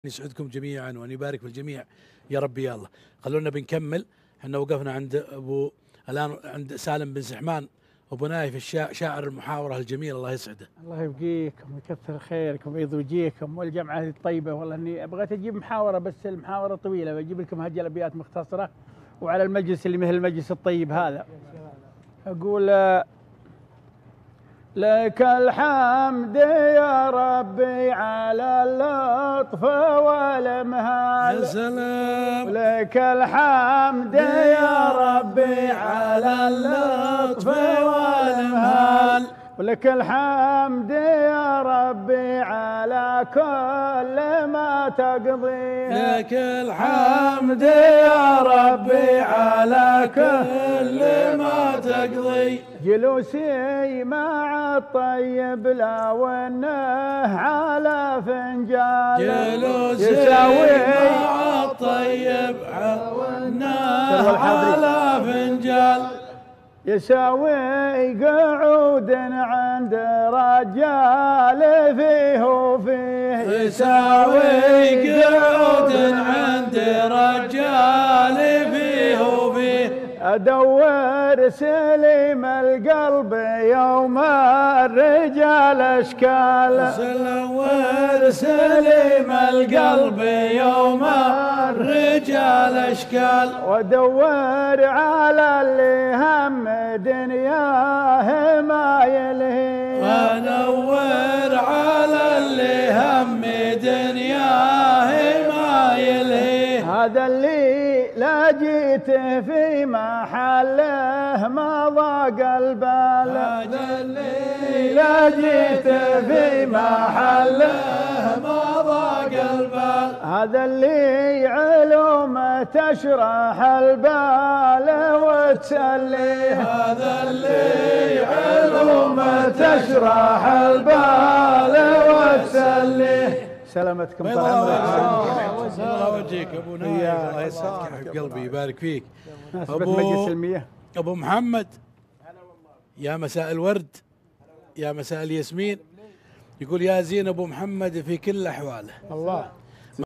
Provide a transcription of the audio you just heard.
يسعدكم جميعا وان يبارك في الجميع يا رب. يا الله خلونا بنكمل. احنا وقفنا عند الان عند سالم بن سحمان ابو نايف شاعر المحاوره الجميل، الله يسعده. الله يبقيكم ويكثر خيركم ويبيض وجيهكم والجمعه الطيبه. والله اني بغيت اجيب محاوره بس المحاوره طويله، بجيب لكم هجه الابيات مختصره وعلى المجلس اللي مثل المجلس الطيب هذا. اقول لك الحمد يا ربي على اللطف والمهال. يا سلام. لك الحمد يا ربي على اللطف والمهال. ولك الحمد يا ربي على كل ما تقضي. لك الحمد يا ربي على كل ما تقضي. جلوسي مع الطيب لا ونه على فنجال. جلوسي مع الطيب على فنجال. يساوي قعود عند رجال فيه وفيه. يساوي قعود عند رجال فيه وفيه. أدور سليم القلب يوم الرجال أشكال. أدور سليم القلب يوم الرجال أشكال. وأدور على اللي هم دنياه ما يلهي. وأدور على اللي هم دنياه ما يلهي. هذا اللي لقيته في محله ما ضاق البال. هذا اللي لقيته في محله ما ضاق البال. هذا اللي علومه تشرح البال وتسلي. هذا اللي علومه تشرح البال وتسلي. سلامتكم طال عمرك. الله وجهك ابو نايف، الله يسعدك حبيب قلبي يبارك فيك. ابو محمد يا مساء الورد يا مساء الياسمين. يقول يا زين ابو محمد في كل احواله. الله